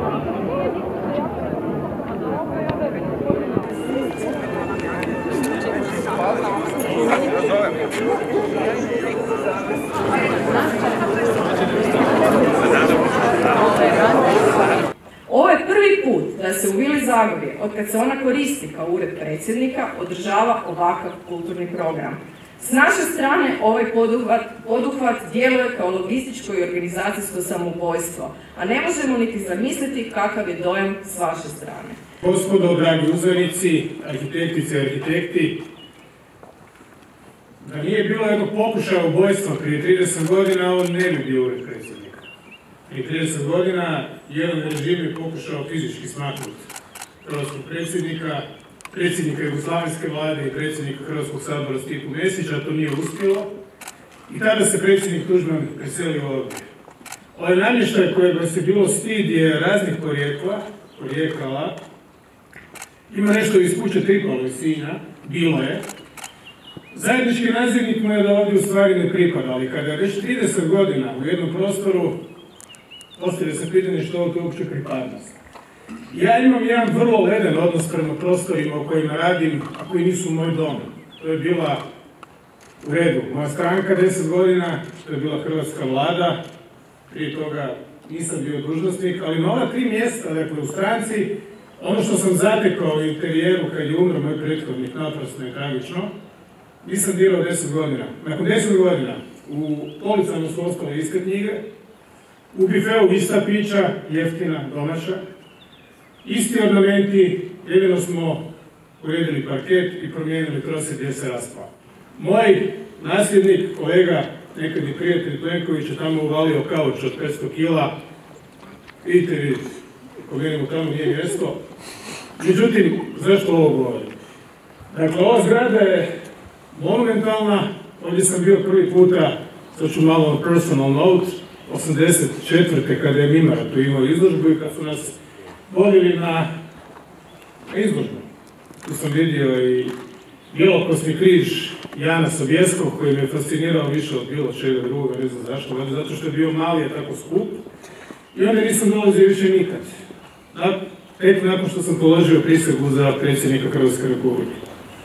Ovo je prvi put da se u Vili Zagorje, otkad se ona koristi kao ured predsjednika, održava ovakav kulturni program. S naše strane ovaj poduhvat djeluje kao logističko i organizacijsko samoubojstvo, a ne možemo niti zamisliti kakav je dojam s vaše strane. Gospodo, dragi uzornici, arhitektice i arhitekti, da nije bilo jednog pokušaja ubojstva prije 30 godina, on ne bi bio ured predsjednika. Prije 30 godina jedan režim je pokušao fizički smaknuti hrvatskog predsjednika, predsjednika Jugoslavenske vlade i predsjednika Hrvatskog sabora Stipu Mesića, to nije uspjelo. I tada se predsjednik Tuđman preselio ovdje. Ovaj namještaj kojeg se bilo stid je raznih porijekala. Ima nešto iz kuće Tripalo i Sinja, bilo je. Zajednički nazivnik mu je da ovdje u stvari ne pripada, ali kada je već 30 godina u jednom prostoru, postavlja se pitanje što je to uopće pripadnost. Ja imam jedan vrlo leden odnos prema prostorima u kojima radim, a koji nisu moj dom. To je bila u redu moja stranka 10 godina, to je bila hrvatska vlada, prije toga nisam bio dužnosnik, ali na ova 3 mjesta, dakle u stranci, ono što sam zatekao u interijeru kad je umro moj prethodnik, naprosto je tragično, nisam dirao 10 godina. Nakon 10 godina u policama su ostale iste knjige, u bifeu ista pića, jeftina, domaća, isti ornamenti, jedino smo uredili parket i promijenili trosed gdje se raspao. Moj nasljednik, kolega, nekad i prijatelj Plenković je tamo uvalio kauč od 500 kila. Vidite vi, pogledamo tamo nije mjesto. Međutim, zašto ovo govorim? Dakle, ova zgrada je monumentalna, ovdje sam bio prvi puta, sad ću malo personal note, 84. kada je Mimara tu imao izložbu i kad su nas vodili na izložbu. Tu sam vidio i bjelokosni križ Jana Sobjeskog koji me fascinirao više od bilo čega drugoga, ne znam zašto, zato što je bio mali, je tako skup. I onda nisam dolazio više nikad. Tek nakon što sam položio prisegu za predsjednika Hrvatske republike.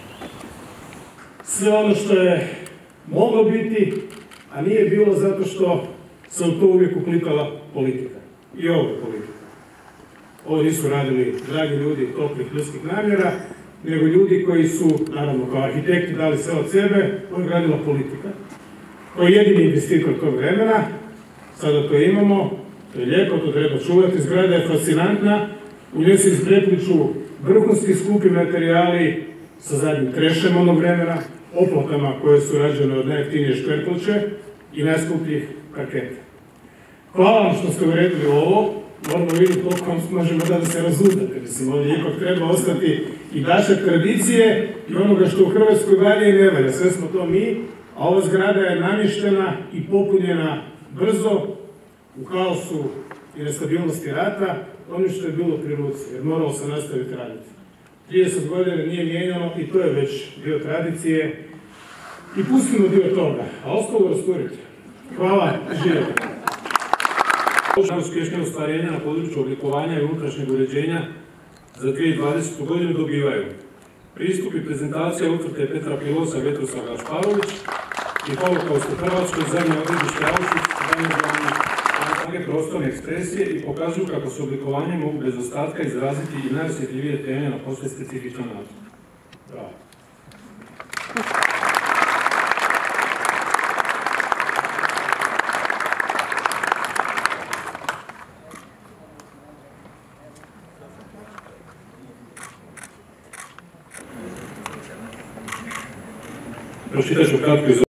Sve ono što je moglo biti, a nije bilo zato što sam to uvijek uplitala politika. I ovo je politika. Ovo nisu radili dragi ljudi toplih ljudskih namjera, nego ljudi koji su, naravno kao arhitekti, dali sve od sebe, ovo je radila politika. To je jedini investitor tog vremena, sada to imamo, to je lijepo, to treba čuvati, zgrada je fascinantna, u njoj se isprepliču vrhunski skupi materijali sa zadnjim krešem onog vremena, oplotama koje su rađene od najjeftinije škverploče i najskupljih parketa. Hvala vam što ste uredili ovo, moramo vidjeti koliko vam možemo da se razuzdate, mislim, ovdje ipak treba ostati i dašak tradicije i onoga što u Hrvatskoj valja i ne valja, sve smo to mi, a ova zgrada je namještena i popunjena brzo, u haosu i nestabilnosti rata, ono što je bilo pri ruci, jer moralo se nastaviti raditi. 30 godina nije mijenjano i to je već dio tradicije i pustimo dio toga, a ostalo rasturite. Hvala, živjeti. Uspješnije ostvarenja na području oblikovanja i unutrašnjeg uređenja za 2020. godinu dobivaju pristup i prezentacija utvrde Petra Pilosa i Vetrusa Gašparović i Holokaust u Hrvatskoj, zadnje odredište Auschwitz, prostorne ekspresije i pokazuju kako se oblikovanje mogu bez ostatka izraziti i najosjetljivije teme na posve specifičan način. Bravo. Pročitat ću kratko iz